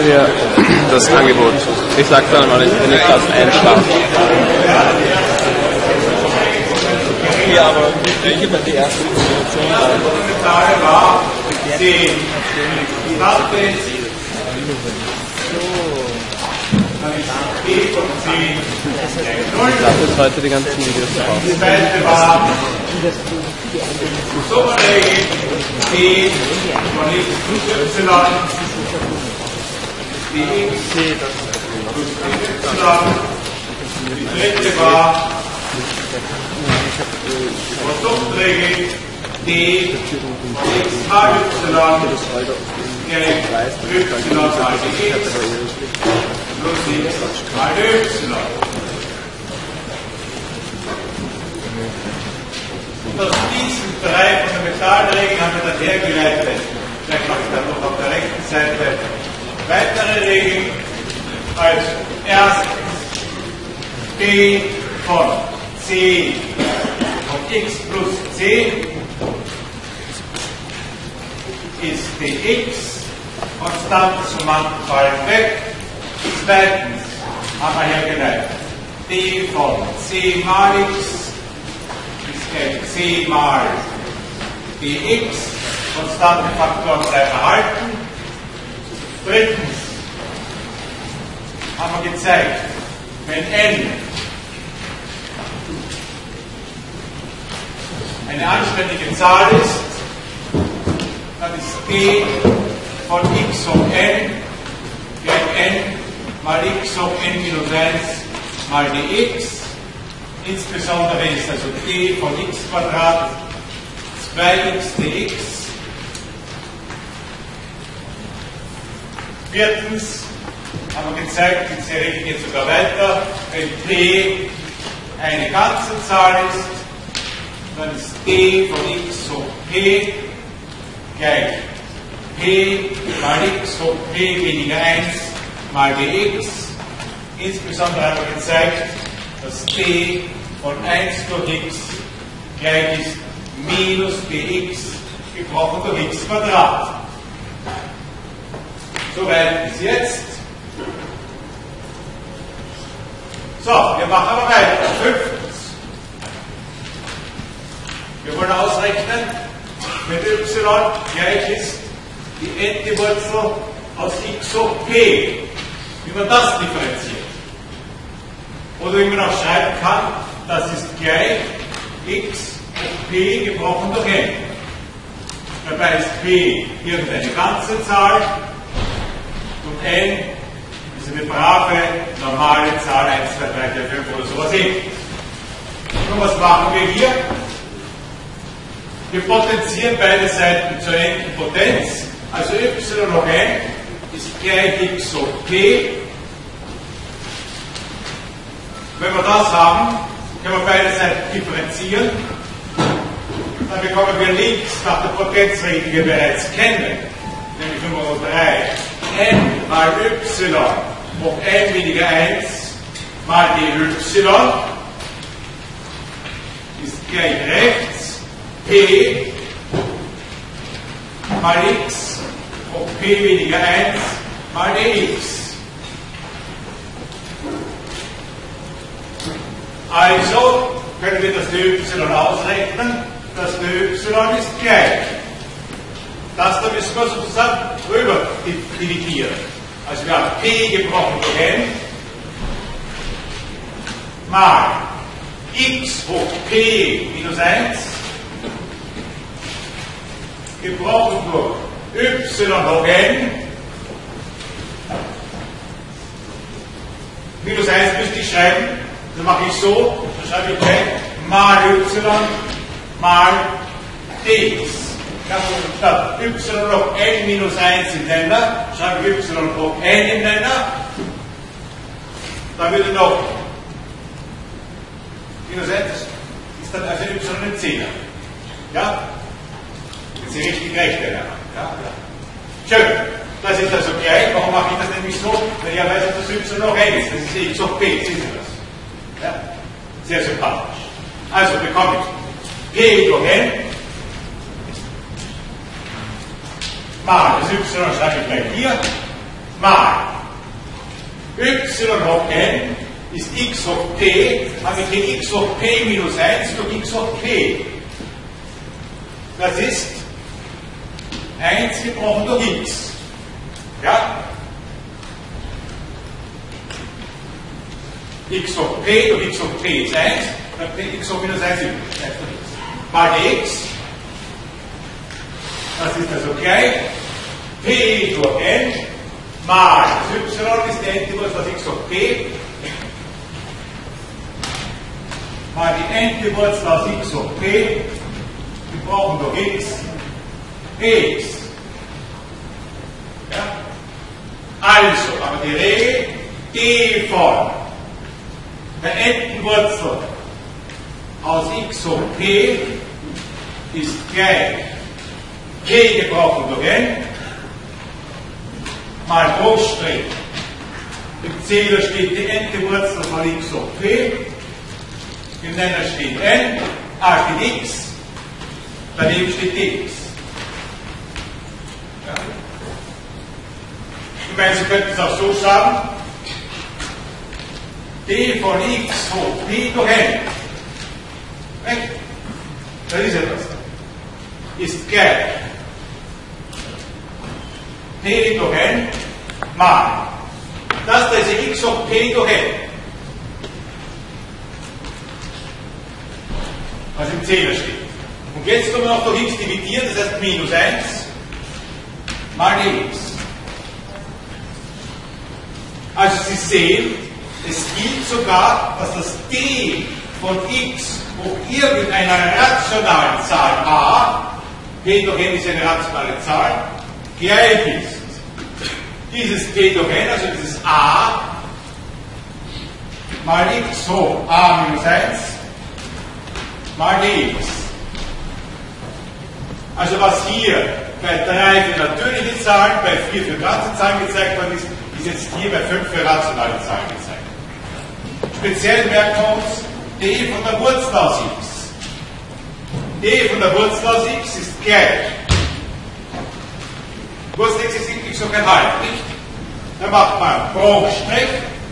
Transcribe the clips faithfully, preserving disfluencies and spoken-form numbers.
Ja, das Angebot. Ich sag dann mal, wenn ich das einschlafe. Ja, aber ich gebe die erste Information. Die Frage war zehn. Die Ratte B von zehn. Ich lasse heute die ganzen Videos drauf. Die zweite war Summregel B von x plus y. Die x plus y. Die dritte war Produktregel D von x mal y gleich y mal dx plus x mal y. Und aus diesen drei Fundamentalregeln haben wir dann hergeleitet. Vielleicht mache ich dann noch auf der rechten Seite weitere Regeln. Also erstens B von C von x plus c ist dx, Konstanten Summanden fallen weg. Zweitens haben wir hergeleitet, d von c mal x ist gleich c mal dx, Konstantenfaktoren bleiben erhalten. Drittens haben wir gezeigt, wenn n eine anständige Zahl ist, dann ist d von x hoch n gleich n mal x hoch n minus eins mal dx. Insbesondere ist also d von x Quadrat zwei x dx. Viertens haben wir gezeigt, die Serie geht sogar weiter, wenn p eine ganze Zahl ist, dann ist d von x hoch p gleich p mal x hoch p weniger eins mal dx. Insbesondere haben wir gezeigt, dass d von eins durch x gleich ist minus dx gebrochen durch x Quadrat. Soweit bis jetzt. So, wir machen aber weiter. Fünftens. Wir wollen ausrechnen, wenn y gleich ist die n-te Wurzel aus x hoch p, wie man das differenziert. Oder wie man auch schreiben kann, das ist gleich x hoch p gebrochen durch n. Dabei ist p irgendeine ganze Zahl und n ist eine brave, normale Zahl, eins, zwei, drei, vier, fünf oder sowas ähnliches. Und was machen wir hier? Wir potenzieren beide Seiten zur n-ten Potenz, also y hoch n ist gleich x hoch p. Wenn wir das haben, können wir beide Seiten differenzieren. Dann bekommen wir links nach der Potenzregel, die wir bereits kennen, nämlich Nummer drei, n mal y hoch n weniger eins mal dy ist gleich rechts p mal x hoch p weniger eins mal dx. Also können wir das dy ausrechnen. Das dy ist gleich. Das da müssen wir sozusagen rüber dividieren. Also wir haben p gebrochen durch n mal x hoch p minus eins gebrochen durch y hoch n. Minus eins müsste ich schreiben. Das mache ich so. Dann schreibe ich gleich mal y mal dx. Ich habe statt y hoch n minus eins im Nenner, schreibe ich y hoch n im Nenner. Dann würde noch minus eins ist dann also y ein Zehner. Ja? Wenn Sie richtig rechnen. Ja? Schön. Das ist also gleich. Warum mache ich das nämlich so? Weil ich ja weiß, dass das y hoch n ist. Das ist x hoch p. Sehen Sie das? Ja? Sehr sympathisch. Also bekomme ich p durch n mal das y schreibe ich gleich hier mal y hoch n ist x hoch p, habe ich hier x hoch p minus eins durch x hoch p. Das ist eins gebrochen durch x. Ja? X hoch p durch x hoch p ist eins, dann bringt x hoch minus eins übrig. Mal dx, das ist also gleich p durch n mal das y ist die Endwurzel aus x hoch p mal die Endwurzel aus x hoch p gebrochen durch x px. Ja? Also, aber die Regel d von der Endwurzel aus x hoch p ist gleich p gebrochen durch n mal Bruchstrich. Im Zähler steht die Endwurzel von x hoch p, im Nenner steht n, a steht x, daneben steht dx. Ja. Ich meine, Sie könnten es auch so sagen, d von x hoch p durch n. Recht? Das ist ja das. Ist gleich p durch n mal das, da ist ja x hoch p durch n. Was im Zähler steht. Und jetzt können wir noch durch x dividieren, das heißt minus eins mal dx. Also Sie sehen, es gilt sogar, dass das d von x hoch irgendeiner rationalen Zahl a, p durch n ist eine rationale Zahl, gleich ist. Dieses p durch n, also dieses a, mal x hoch a minus eins, mal dx. Also was hier bei drei für natürliche Zahlen, bei vier für ganze Zahlen gezeigt worden ist, ist jetzt hier bei fünf für rationale Zahlen gezeigt. Speziell merken wir uns d von der Wurzel aus x. d von der Wurzel aus x ist gleich. Wurzel x ist x hoch ein halb, nicht? Dann macht man Bruchstrich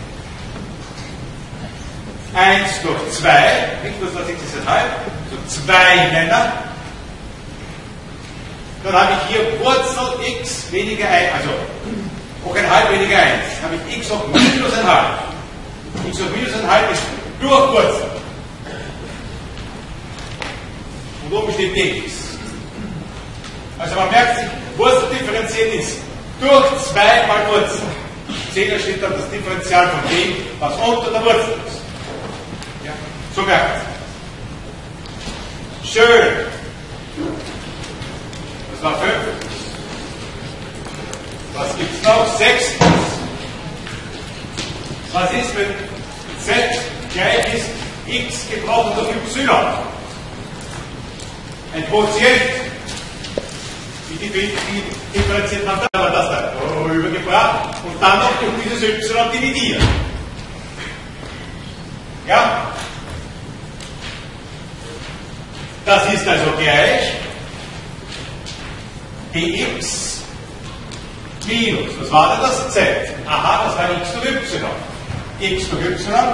eins durch zwei, nicht? Wurzel aus x ist ein halb, so zwei Nenner. Dann habe ich hier Wurzel x weniger eins, also hoch ein halb weniger eins. Dann habe ich x hoch minus ein halb. X hoch minus ein halb ist durch Wurzel. Und oben steht dx. Also man merkt sich, Wurzel differenziert ist durch zwei mal Wurzel. Zehner steht dann das Differential von dem, was unter der Wurzel ist. Ja? So merkt es. Schön. Das war fünf. Was gibt es noch? Sechstens. Was ist, wenn z gleich ist x gebrochen durch y? Ein Quotient. Wie differenziert man da? Man das da rübergebracht und dann noch durch dieses y dividiert. Ja? Das ist also gleich dx minus, was war denn das z? Aha, das war x durch y. X durch y,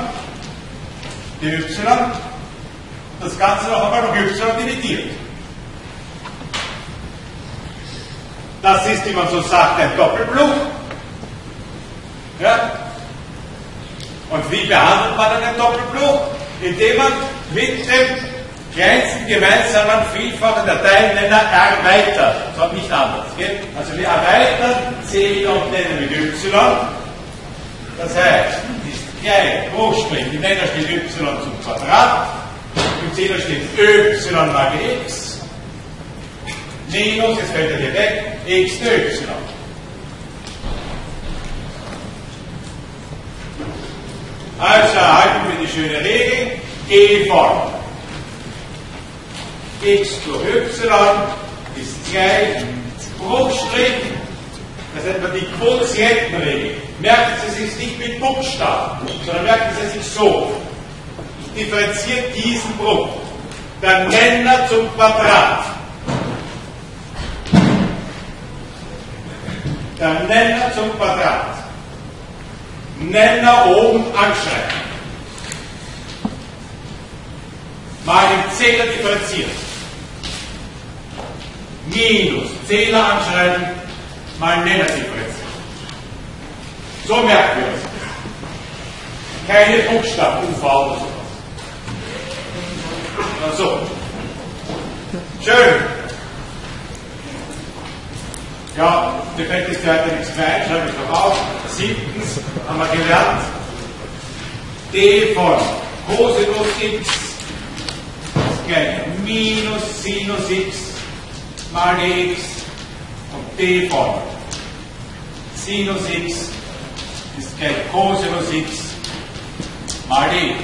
dy, das Ganze noch einmal durch y dividiert. Das ist, wie man so sagt, ein Doppelbruch. Ja? Und wie behandelt man einen Doppelbruch? Indem man mit dem kleinsten gemeinsamen Vielfachen der Teilnehmer erweitert. So nicht anders. Gell? Also wir erweitern c und nennen mit y. Das heißt, ist gleich Bruchstrich, im Nenner steht y zum Quadrat, im Zähler steht y mal x. Minus, jetzt fällt er hier weg, x durch y. Also erhalten wir die schöne Regel, g von x durch y ist gleich Bruchstrich, das nennt man die Quotientenregel. Merken Sie sich nicht mit Buchstaben, sondern merken Sie sich so. Ich differenziere diesen Bruch. Der Nenner zum Quadrat. der Nenner zum Quadrat. Nenner oben anschreiben. Mal den Zähler differenzieren. Minus Zähler anschreiben, mal Nenner differenzieren. So merken wir es. Keine Buchstaben, U V oder sowas. So. Schön. Ja, defekt ist ja heute nichts mehr, schreibe ich noch auf. Siebtens haben wir gelernt, d von Cosinus x ist gleich minus Sinus x mal dx und d von Sinus x ist gleich Cosinus x mal dx.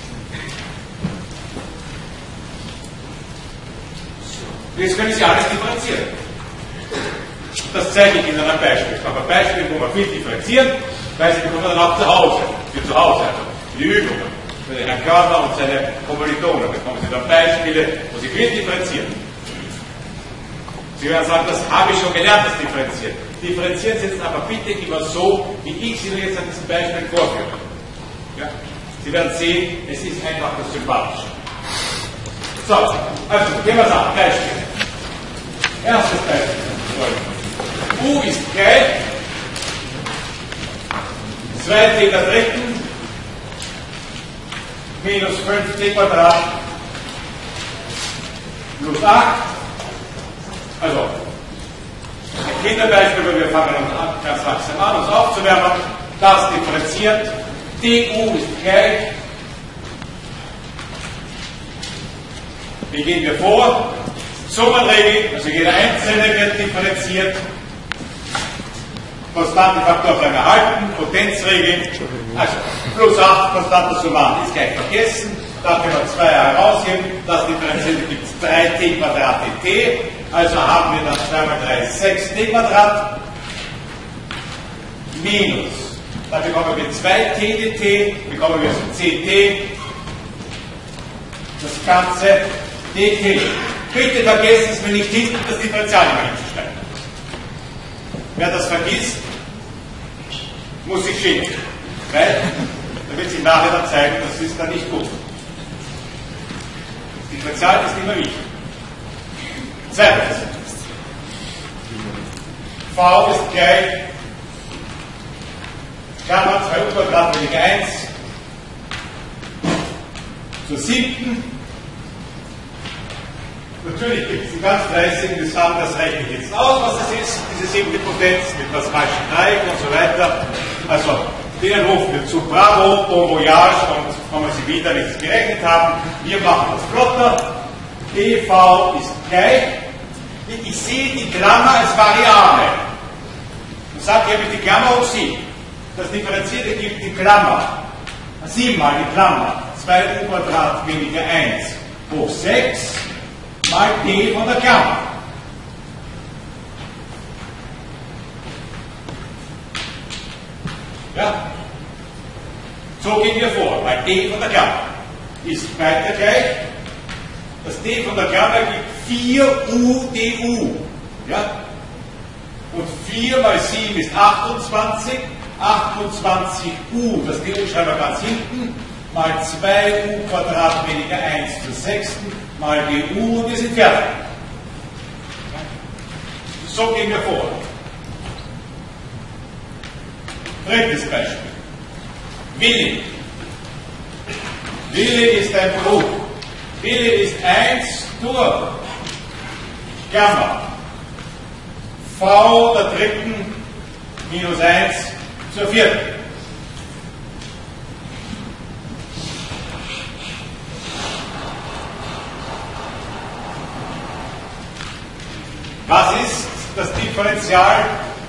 Jetzt können Sie alles differenzieren. Das zeige ich in einem Beispiel. Ich mache ein Beispiel, wo wir viel differenzieren, weil Sie bekommen dann auch zu Hause, für zu Hause, also für die Übungen, für den Herrn Körner und seine Kommilitonen bekommen Sie dann Beispiele, wo Sie viel differenzieren. Sie werden sagen, das habe ich schon gelernt, das Differenzieren. Differenzieren Sie jetzt aber bitte immer so, wie ich Sie jetzt an diesem Beispiel vorführe. Ja? Sie werden sehen, es ist einfach das Sympathische. So, also gehen wir es an. Beispiel. Erstes Beispiel. U ist gleich zwei t der dritten minus fünf t Quadrat plus acht. Also, ein Kinderbeispiel, weil wir fangen an, ganz langsam an, uns aufzuwärmen. Das differenziert. du ist gleich. Wie gehen wir vor? Summenregel, also jeder Einzelne wird differenziert. Konstante Faktor bleiben erhalten, Potenzregel, also plus acht, konstante Summand ist gleich vergessen, da können wir zwei herausheben, das Differenzierte gibt es drei t Quadrat dt, also haben wir dann zwei mal drei, sechs t Quadrat, minus, dann bekommen wir zwei t dt, bekommen wir so ct, das Ganze dt. Bitte vergessen Sie mir nicht hinten das Differential immer hinzuschreiben. Wer das vergisst, muss sich schämen. Weil, da wird sich nachher dann zeigen, das ist dann nicht gut. Das Differential ist immer wichtig. Zweitens. V ist gleich Klammer zwei u Quadrat weniger eins zur siebten. Natürlich gibt es die ganz fleißigen, die sagen, das rechne ich jetzt aus, was es ist, diese siebte Potenz mit was falschen Dreieck und so weiter. Also, denen rufen wir zu Bravo, Bon Voyage und wenn wir sie wieder nichts gerechnet haben, wir machen das flotter. dv ist gleich. Ich sehe die Klammer als Variable. Und sage, hier habe ich die Klammer hoch sieben. Das Differenzierte gibt die Klammer. sieben mal die Klammer. zwei u Quadrat weniger eins hoch sechs. Mal d von der Klammer. Ja? So gehen wir vor. Mal d von der Klammer ist weiter gleich. Das d von der Klammer gibt vier u du. Ja? Und vier mal sieben ist achtundzwanzig. achtundzwanzig u, das d schreiben wir ganz hinten, mal zwei u Quadrat weniger eins zur sechsten, mal du und wir sind fertig. So gehen wir vor. Drittes Beispiel. Willi. Willi ist ein Bruch. Willi ist eins durch Klammer v der dritten minus eins zur vierten. Was ist das Differential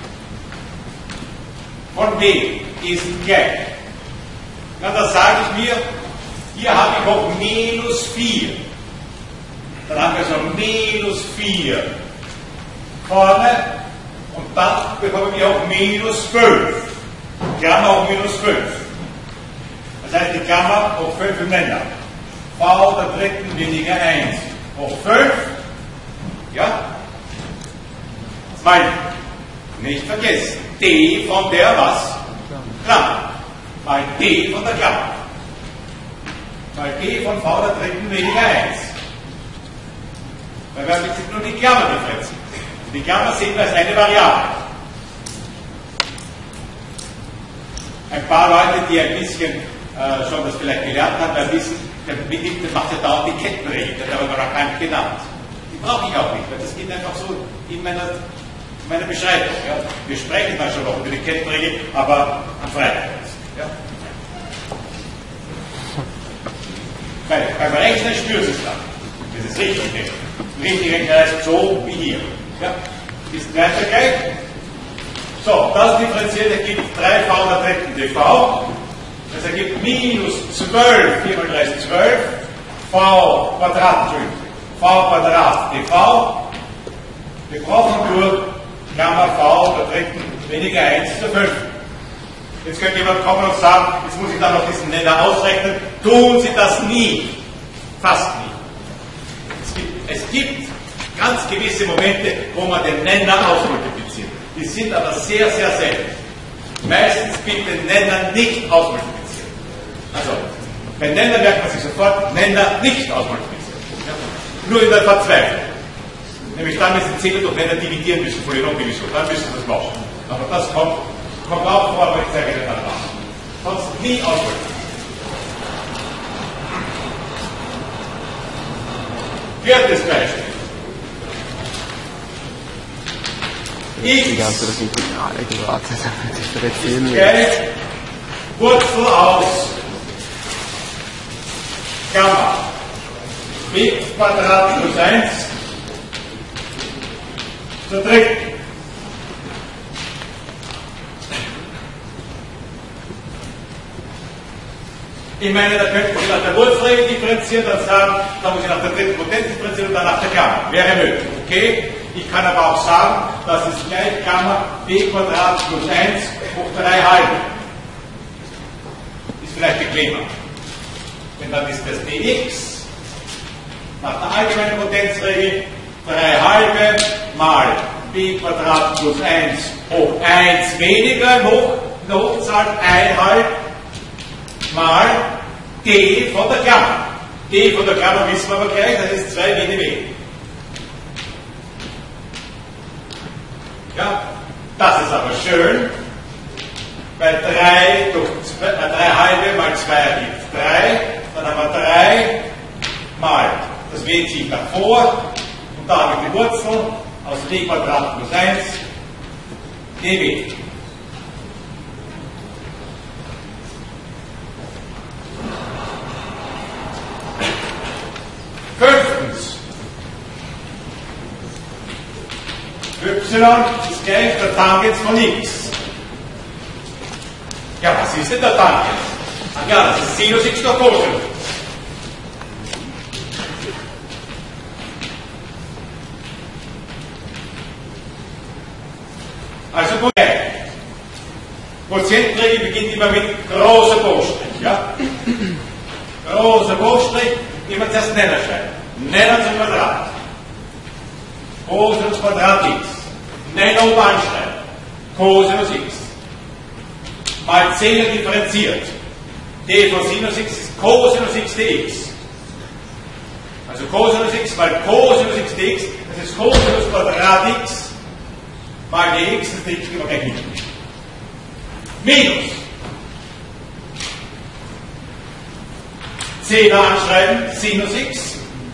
von b? Ist gleich. Na, da sage ich mir, hier habe ich auch minus vier. Dann haben wir so minus vier vorne und dann bekommen wir auch minus fünf. Klammer auch minus fünf. Das heißt, die Klammer hoch fünf im Nenner. V der dritten weniger eins hoch fünf. Ja? Zwei. Nicht vergessen. D von der was? Klammer. Mal D von der Klammer. Mal D von V der dritten weniger eins. Weil wir haben jetzt nur die Klammer differenziert. Die Klammer sehen wir als eine Variable. Ein paar Leute, die ein bisschen äh, schon das vielleicht gelernt haben, werden wissen, der Mitglied macht ja dauernd die Kettenregel, der hat aber noch keinen genannt. Die brauche ich auch nicht, weil das geht einfach so in meiner, in meiner Beschreibung. Ja. Wir sprechen dann schon noch über die Kettenregel, aber am Freitag. Ja. Weil, beim Rechnen spürst du es dann. Das ist richtig. Nicht. Richtig rechnen heißt so wie hier. Ja. Ist weiter gleich. So, das differenziert ergibt drei v der dritten dv. Das ergibt minus zwölf, vier mal drei ist zwölf, v Quadrat, v Quadrat dv. Wir brauchen nur Klammer v der dritten weniger eins zur fünften. Jetzt könnte jemand kommen und sagen, jetzt muss ich dann noch diesen Nenner ausrechnen. Tun Sie das nie. Fast nie. Es gibt, es gibt ganz gewisse Momente, wo man den Nenner ausmultipliziert. Die sind aber sehr, sehr selten. Meistens bitte Nenner nicht ausmultiplizieren. Also, bei Nenner merkt man sich sofort, Nenner nicht ausmultiplizieren. Ja? Nur in der Verzweiflung. Nämlich dann, wenn Sie Zähler durch Nenner dividieren müssen, Polynomdivision, dann müssen Sie das machen. Aber das kommt, kommt auch vor, aber ich zeige Ihnen dann nach. Sonst nie ausmultiplizieren. Viertes Beispiel. Die ganze das Integrale gewartet, damit ich differenzieren will. Gleich Wurzel aus Gamma b Quadrat plus eins zur dritten. Ich meine, da könnten Sie nach der Wurzelregel differenzieren, dann sagen, da muss ich nach der dritten Potenz differenzieren und dann nach der Gamma. Wäre möglich, okay? Ich kann aber auch sagen, das ist gleich Gamma b Quadrat plus eins hoch drei halbe. Ist vielleicht bequemer. Denn dann ist das dx nach der allgemeinen Potenzregel drei halbe mal b Quadrat plus eins hoch eins weniger im Hoch, in der Hochzahl ein halb mal d von der Klammer. D von der Klammer wissen wir aber gleich, das ist zwei Millimeter. Ja, das ist aber schön, weil drei durch zwei, äh, drei halbe mal zwei ergibt drei, dann haben wir drei mal, das W ziehe ich nach vor, und da habe ich die Wurzel aus d Quadrat plus eins, dw. Fünftens. Y ist gleich der Tangens von x. Ja, was ist denn der Tangens? Ach ja, das ist Sinus x durch Cosinus. Also gut. Quotientenregel beginnt immer mit großer Bruchstrich. Ja? Großer Bruchstrich, immer zuerst Nenner schreiben. Nenner zum Quadrat. Cosinus Quadrat x. Nenner oben anschreiben. Cosinus x. Mal Zähler differenziert. D von Sinus x ist Cosinus x dx. Also Cosinus x mal Cosinus x dx, das ist Cosinus Quadrat x mal dx, das dx gehen wir gleich hin. Minus. Zähler anschreiben, Sinus x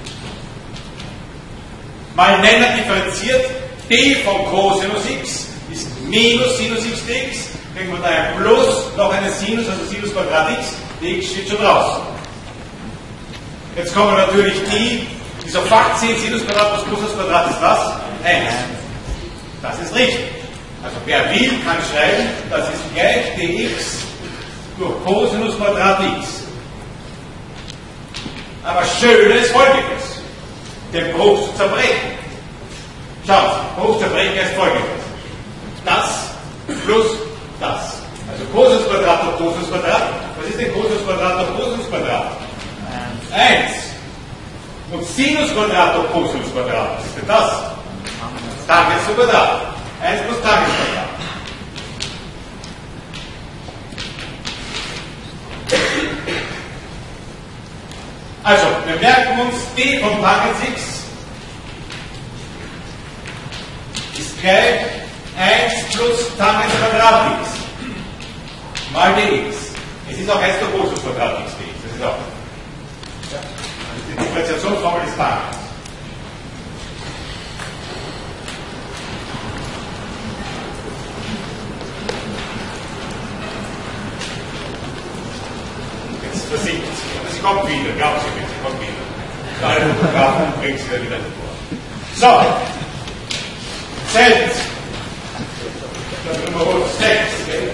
mal Nenner differenziert, d von Cosinus x ist minus Sinus x dx, kriegen wir da ein Plus, noch eine Sinus, also Sinus Quadrat x, dx steht schon draußen. Jetzt kommen natürlich die, die sofort sehen, Sinus Quadrat plus Cosinus Quadrat ist was? eins. Das ist richtig. Also wer will, kann schreiben, das ist gleich dx durch Cosinus Quadrat x. Aber schön ist Folgendes, den Bruch zu zerbrechen. Schaut, Bruch zerbrechen ist Folgendes. Das plus das. Also Cosinus Quadrat durch Cosinus Quadrat. Was ist denn Cosinus Quadrat durch Cosinus Quadrat? eins. Und Sinus Quadrat durch Cosinus Quadrat. Was ist denn das? Tangens zu Quadrat. eins plus Tangens Quadrat. Also, wir merken uns, d von Tangent x ist gleich eins plus Tangent Quadrat x mal dx. Es ist auch eins durch Cosinus Quadrat x dx. Das ist auch. Ja. Die Differentiationsformel des Tangens. Jetzt versinkt sie. Aber sie kommt wieder. Glauben Sie mir, sie kommt wieder. Alle Fotografen bringen sie wieder vor. So. Z. Nummer sechs.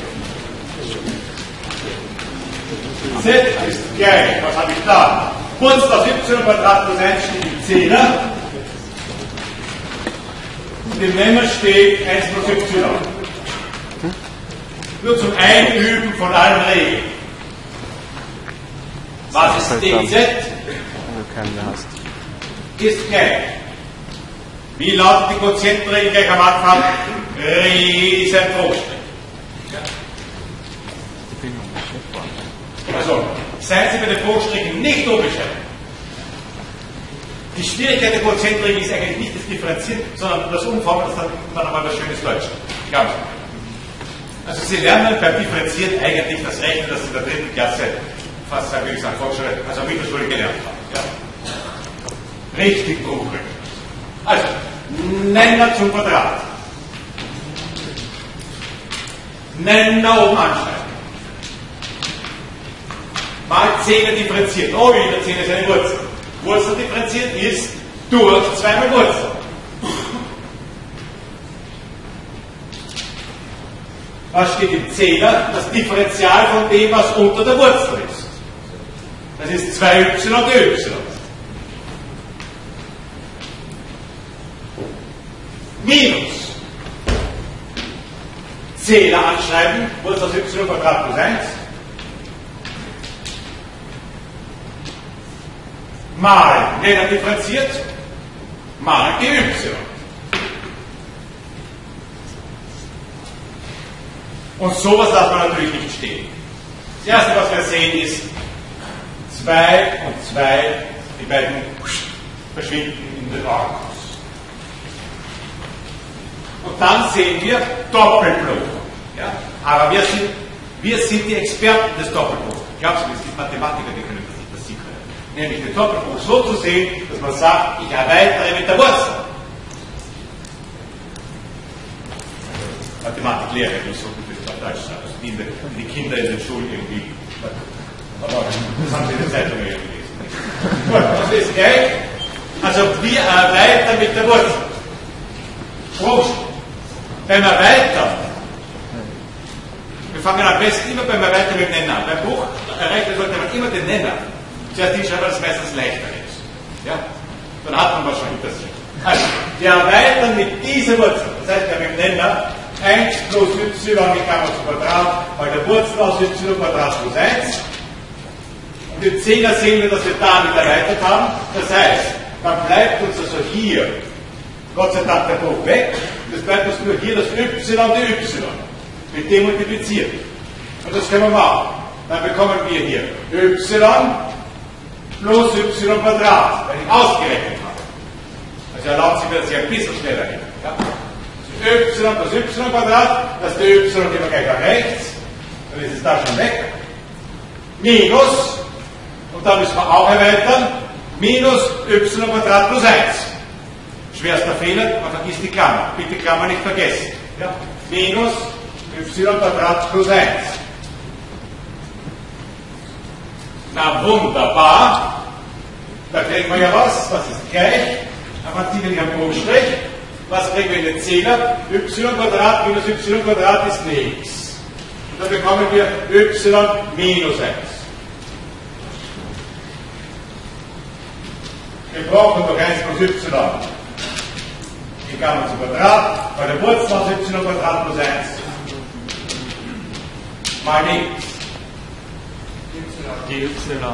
Z ist gleich. Was habe ich da? Wurzel aus y Quadrat plus eins steht im Zehner. Und im Nenner steht eins plus y. Nur zum Einüben von allen Regeln. Was ist dz? Wenn du keinen mehr hast. Ist gleich. Wie lautet die Quotientenregel gleich am Anfang? Riesen Bruchstrich. Also, seien Sie bei den Bruchstrichen nicht unbescheiden. Die Schwierigkeit der Quotientenregel ist eigentlich nicht das Differenzieren, sondern das Umformen, das dann, dann einmal was Schönes Deutsch. Glauben Sie. Also Sie lernen beim Differenzieren eigentlich das Rechnen, das Sie in der dritten Klasse, fast sagen wir gesagt, Volksschule, also Mittelschule gelernt haben. Ja? Richtig bruchrig. Also, Nenner zum Quadrat. Nenner oben anschreiben. Mal Zehner differenziert. Oh, wieder Zehner ist eine Wurzel. Wurzel differenziert ist durch zweimal Wurzel. Was steht im Zehner? Das Differential von dem, was unter der Wurzel ist. Das ist zwei y dy. Minus. Zehner anschreiben, Wurzel aus y Quadrat plus eins. Mal Nenner differenziert, mal dy. Und sowas darf man natürlich nicht stehen. Das erste, was wir sehen, ist zwei und zwei, die beiden verschwinden in den Orkus. Und dann sehen wir Doppelbruch. Ja? Aber wir sind, wir sind die Experten des Doppelbruchs. Glaubst du, es gibt Mathematiker, die können das nicht, was sie können. Nämlich den Doppelbruch so zu sehen, dass man sagt, ich erweitere mit der Wurzel. Mathematiklehrer, die so gut ist auf Deutsch sagen, also die, die Kinder in den Schulen irgendwie. Aber das haben sie in der Zeitung ja gelesen. Gut, das ist gleich. Also wir erweitern mit der Wurzel. Prost. Beim Erweitern. Wir fangen am besten immer beim Erweitern mit dem Nenner an. Beim Bruch erreichen sollte man immer den Nenner. Zuerst hinschreiben, weil das meistens leichter ist. Ja? Dann hat man was schon hinter sich. Also, wir erweitern mit dieser Wurzel. Das heißt, wir haben im Nenner eins plus y die Klammer zum Quadrat, weil der Wurzel aus y Quadrat plus eins. Und im Zehner sehen wir, dass wir damit erweitert haben. Das heißt, dann bleibt uns also hier, Gott sei Dank, der Bruch weg. Und es bleibt uns nur hier das y und die y. Mit dem multipliziert. Und das können wir machen. Dann bekommen wir hier y plus y Quadrat, weil ich ausgerechnet habe. Also erlaubt sich mir, dass ich ein bisschen schneller hin. Ja? y plus y Quadrat, das ist der y immer gleich nach rechts, dann ist es da schon weg. Minus, und da müssen wir auch erweitern, minus y Quadrat plus eins. Schwerster Fehler, man vergisst die Klammer. Bitte Klammer nicht vergessen. Ja? Minus y Quadrat plus eins. Na wunderbar. Da kriegen wir ja was. Was ist gleich? Aber ziehen wir nicht am Bruchstrich. Was kriegen wir in den Zehner? Y Quadrat minus y Quadrat ist nichts. Und dann bekommen wir y minus eins. Wir brauchen noch eins plus y. Die Klammer zum Quadrat, weil der Wurzel aus y Quadrat plus eins. Mal nichts. Die Y.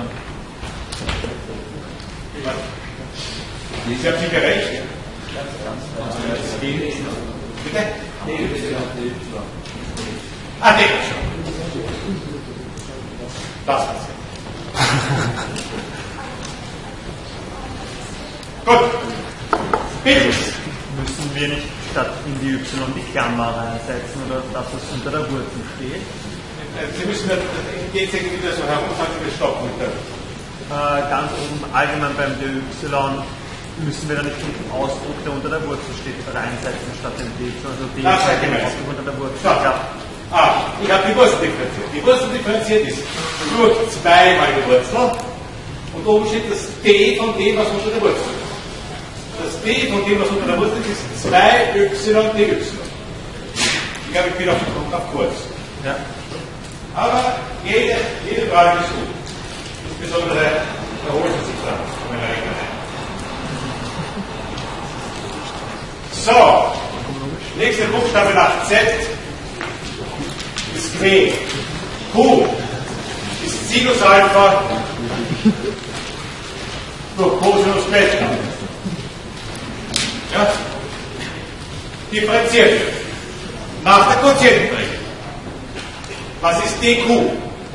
Sie haben sicher recht. Bitte? Ah, nee. Das war's. Gut. Bitte. Müssen wir nicht statt in die Y die Klammer reinsetzen oder dass es unter der Wurzel steht? Sie müssen das geht es wieder so herum, sagen Sie, wir stoppen mit der. Äh, ganz oben allgemein beim D Y müssen wir da nicht den Ausdruck, der unter der Wurzel steht, reinsetzen statt dem D Y. Also D Das Y ist den Ausdruck unter der Wurzel. So. Ja. Ah, ich habe die Wurzel differenziert. Die Wurzel differenziert ist durch zwei mal die Wurzel und oben steht das D von dem, was unter der Wurzel ist. Das D von dem, was unter der Wurzel ist, ist zwei y dy. Ich glaube, ich bin auf, auf Kurs. Ja. Aber jede, jede Frage ist gut. Insbesondere erholt man sich dann von meiner Rechnerei. So, nächster Buchstabe nach Z ist Q. Q ist Sinus Alpha durch Cosinus Beta. Ja? Differenziert wird. Nach der Quotientenregel. Was ist D Q?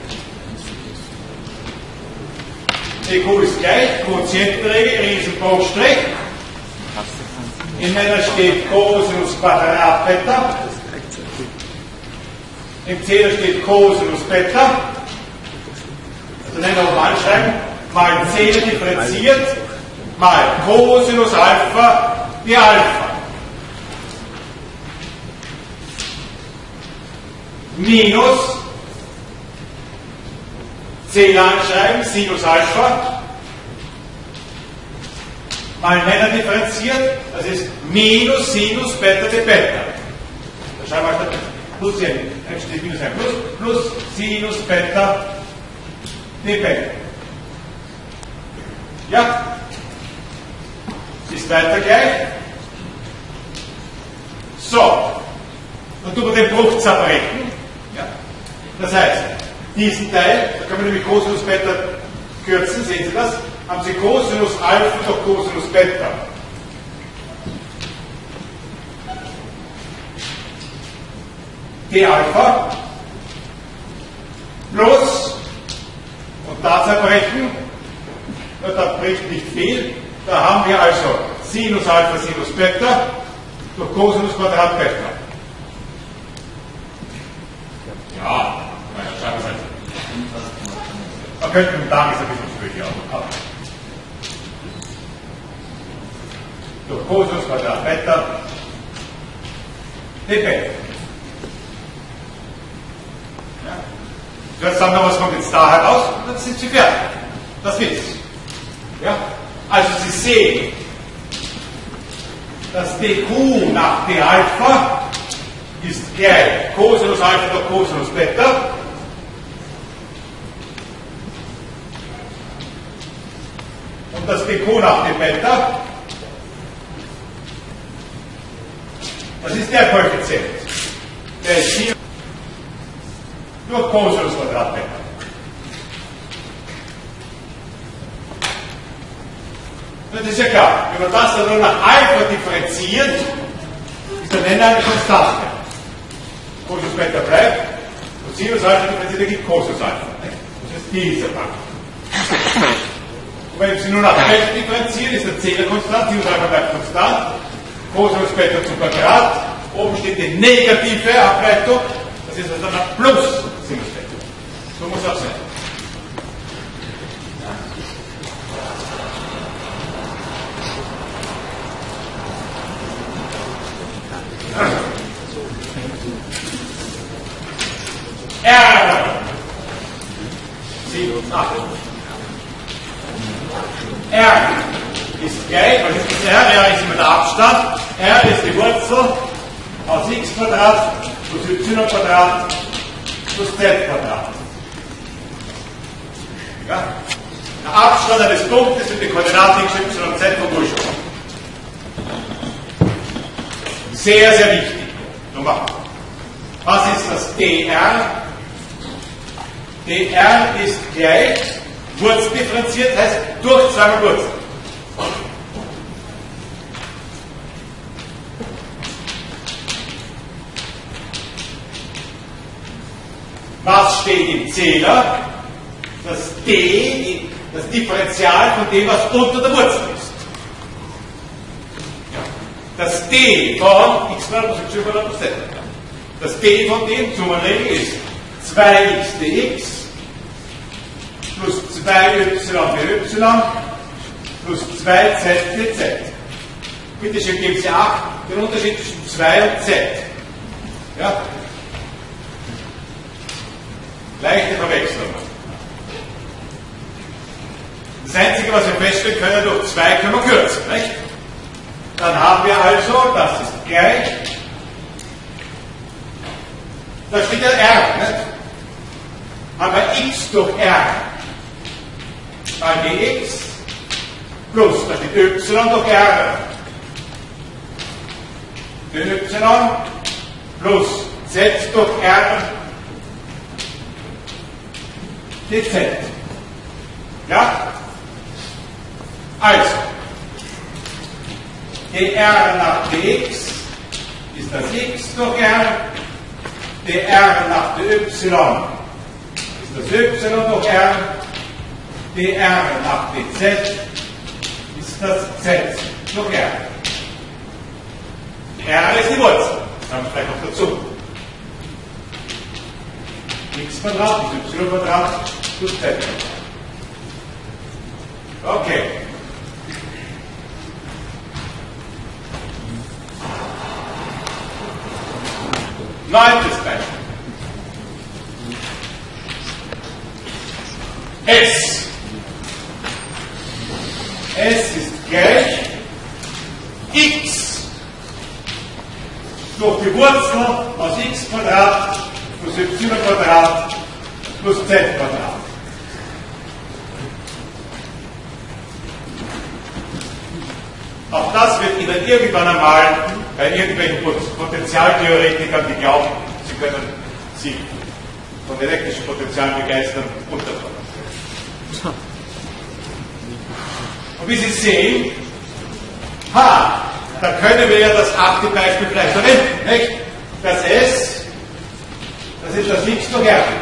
D Q ist gleich Quotientenregel, Riesenbruchstrich. In meiner steht Cosinus Quadrat Beta. Im Zähler steht Cosinus Beta. Also nennen wir mal anschreiben. Mal Zähler differenziert. Mal Cosinus Alpha die Alpha. Minus Zähler anschreiben. Sinus Alpha. Mal Männer differenziert, das ist minus Sinus Beta de Beta. Da schreiben wir statt plus hier, dann steht minus ein plus, plus Sinus Beta de Beta. Ja? Ist weiter gleich. So, dann tun wir den Bruch zerbrechen. Ja? Das heißt, diesen Teil, da können wir nämlich Cosinus Beta kürzen, sehen Sie das? Haben Sie Cosinus Alpha durch Cosinus Beta. D Alpha plus, und da zerbrechen, ja, da bricht nicht viel, da haben wir also Sinus Alpha Sinus Beta durch Cosinus Quadrat Beta. Ja, naja, schauen wir es einfach. Da könnten wir da ist ein bisschen früh hier haben. Durch Cosinus Quadrat Beta d Beta. Ja. Jetzt sagen wir, was kommt jetzt da heraus? Und dann sind Sie fertig. Das wissen Sie. Ja? Also Sie sehen, dass dq nach d Alpha ist gleich Cosinus Alpha durch Cosinus Beta. Und das dq nach d Beta, das ist der Koeffizient. Der ist hier durch Cosinus Quadrat Beta. Das ist ja klar. Wenn man das dann nur nach Alpha differenziert, ist der Nenner eine Konstante. Cosinus Beta bleibt und Sinus Alpha differenziert ergibt Cosinus Alpha. Das ist dieser Part. Und wenn Sie nur nach Beta differenzieren, ist der Zähler konstant, Sinus Alpha bleibt konstant, Cosinus Beta zum Quadrat, oben steht die negative Ableitung, das ist also dann plus Sinus Beta. So muss es auch sein. R. Sinus A. R ist gleich, was ist das R? R ist immer der Abstand. R ist die Wurzel aus x Quadrat plus y Quadrat plus z Quadrat. Ja? Der Abstand eines Punktes sind die Koordinaten x, y und z vom Ursprung. Sehr, sehr wichtig. Nummer. Was ist das D R? D R ist gleich wurzeldifferenziert, heißt durch zweimal Wurzel. Was steht im Zähler? Das D, das Differential von dem, was unter der Wurzel ist. das d von x plus y plus z. Das d von dem Summenregel ist zwei x dx plus zwei y dy plus zwei z dz. Bitte schön, geben Sie Acht, den Unterschied zwischen zwei und z. Ja? Leichte Verwechslung. Das Einzige, was wir feststellen können, durch zwei können wir kürzen, nicht? Dann haben wir also, das ist gleich, da steht ja R, nicht? Haben wir x durch R mal dx plus, da steht y durch R dy plus z durch R dz. Ja? Also, dr nach dx ist das x durch R, dr nach dy ist das y durch R, dr nach dz ist das z durch R. R ist die Wurzel, das haben wir vielleicht noch dazu. X Quadrat ist y Quadrat plus z. Okay. Neuntes Beispiel. S. S ist gleich x durch die Wurzel aus x Quadrat plus y Quadrat plus z Quadrat. Auch das wird Ihnen irgendwann einmal bei irgendwelchen Potentialtheoretikern, die glauben, sie können sich von elektrischen Potentialen begeistern, unterfordern. Und wie Sie sehen, ha, da können wir ja das achte Beispiel vielleicht verwenden, nicht? Das S, das ist das x durch R.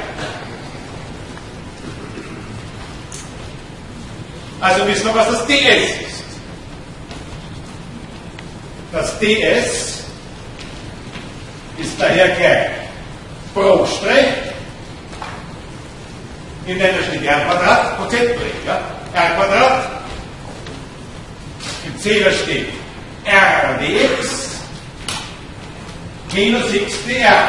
Also wissen wir, was das ds ist. Das ds ist daher gleich Bruchstrich, in der steht R Quadrat und Z Strich, ja? R Quadrat, im Zähler steht R dx minus x dr.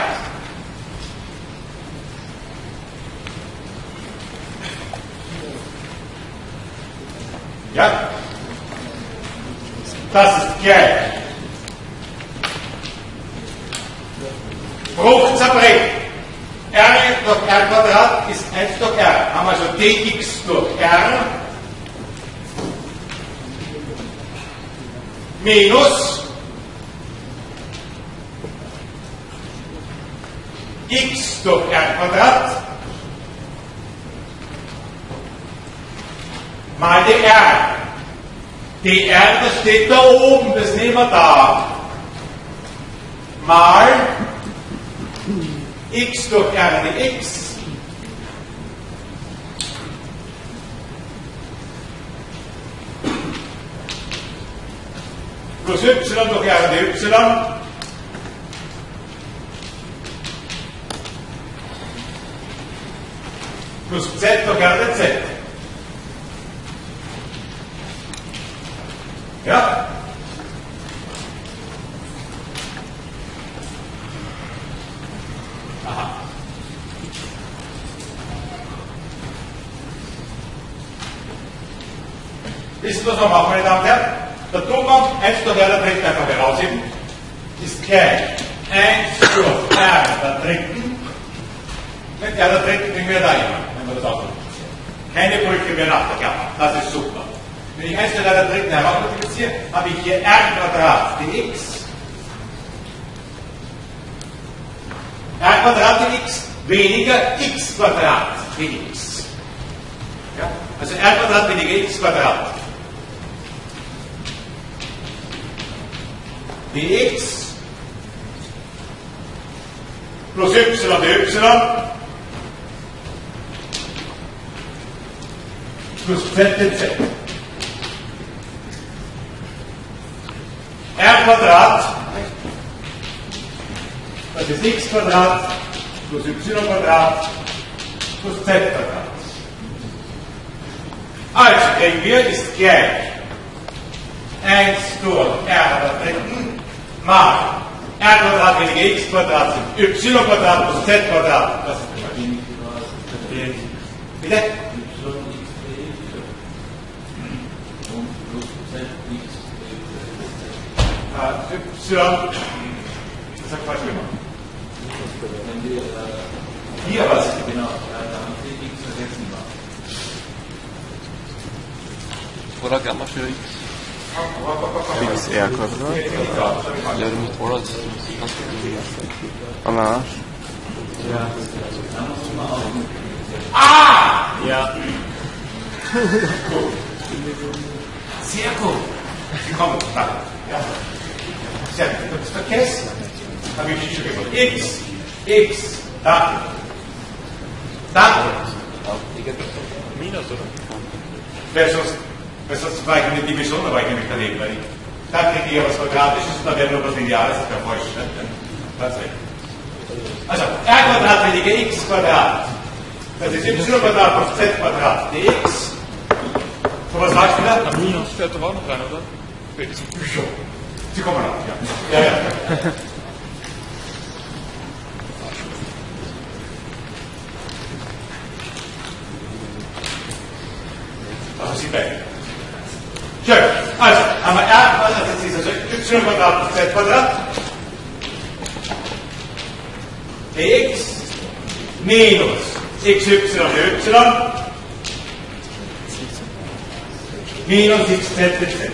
Ja? Das ist gleich Bruch zerbrechen. R durch R Quadrat ist eins durch R. Haben wir also dx durch R minus x durch R Quadrat mal dr. dr, das steht da oben, das nehmen wir da. Mal x durch R dx plus y durch R dy plus z durch R dz. Ja? Aha. Wissen wir, was wir machen, meine Damen und Herren? Der Durchgang eins durch R der dritten einfach herausheben, ist gleich eins durch R der dritten. Mit R der dritten kriegen wir da immer, wenn wir das ausdrücken. Keine Brücke mehr nach der Klammer. Das ist super. Wenn ich eins durch R der dritten herausmultipliziere, habe ich hier R Quadrat dx. R Quadrat dx weniger x Quadrat dx. Ja? Also R Quadrat weniger x Quadrat dx plus y dy plus z dz. r Quadrat, das ist x Quadrat plus y Quadrat plus z Quadrat. Also kriegen wir, ist gleich eins durch r der dritten mal r Quadrat weniger x Quadrat sind y Quadrat plus z Quadrat. Das ist die Bitte? Y, das hat falsch gemacht. Hier was? Genau, da haben Sie x vergessen gemacht. Oder Gamma für x. X R Quadrat. Ja, du musst oder das hast du am Arsch. Ja. Ah! Ja. Sehr gut. Sie kommen. Danke. Ja. Sehr gut. Ich habe es vergessen. Habe ich schon gesagt. X. X. Danke. Danke. Minus, oder? Weil sonst, weil sonst war ich in der Division, da war ich nämlich daneben. Weil ich, da kriege ich ja was Quadratisches und da wäre nur was Lineares, das wäre falsch. Ne? Tatsächlich. Also, r Quadrat weniger x Quadrat. Das ist y Quadrat plus z Quadrat dx. So was sagst du wieder? Minus fährt doch auch noch rein, oder? Für diese Bücher. Sie kommen noch, ja. Ja, ja. Also Sie beide. Schön. Also, haben wir r Quadrat, das ist also y Quadrat plus z Quadrat. Dx minus xy y minus xz dz.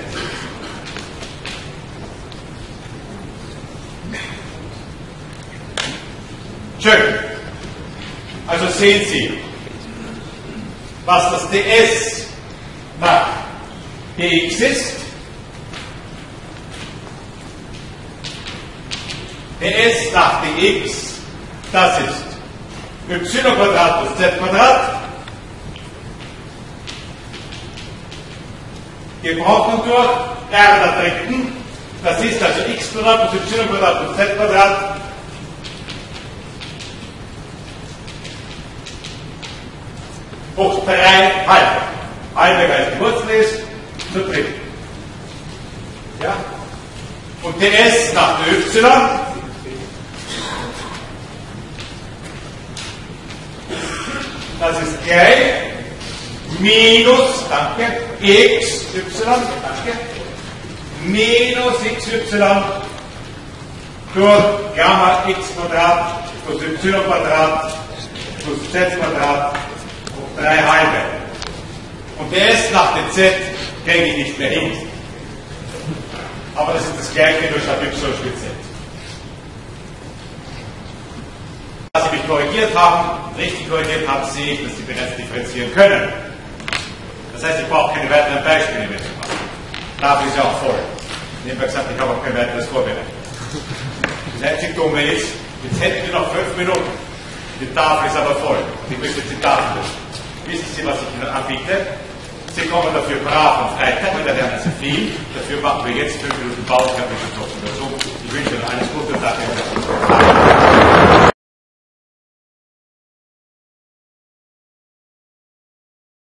Schön. Also sehen Sie, was das ds nach dx ist. ds nach dx, das ist y Quadrat plus z Quadrat, gebrochen durch r der dritten, das ist also x Quadrat plus y Quadrat plus z Quadrat, hoch drei halbe. Halbe, weil es die Wurzel ist, zu dritt. Ja? Und ds nach der y, das ist gleich minus, danke, xy, danke, minus xy durch Gamma x Quadrat plus y Quadrat plus z Quadrat hoch drei halbe. Und ds nach dem z kriege ich nicht mehr hin. Aber das ist das gleiche, nur statt y steht z. Dass Sie mich korrigiert haben, richtig korrigiert haben, sehe ich, dass Sie bereits differenzieren können. Das heißt, ich brauche keine weiteren Beispiele mehr zu machen. Dafür ist ja auch voll. Nebenbei gesagt, ich habe auch kein weiteres vorbereitet. Das einzige Dumme ist, jetzt hätten wir noch fünf Minuten. Die Tafel ist aber voll. Ich möchte jetzt die Tafel lösen. Wissen Sie, was ich Ihnen anbiete? Sie kommen dafür brav am Freitag, weil da lernen Sie viel. Dafür machen wir jetzt fünf Minuten Pause. Ich habe mich schon dazu. Ich wünsche Ihnen alles Gute und danke.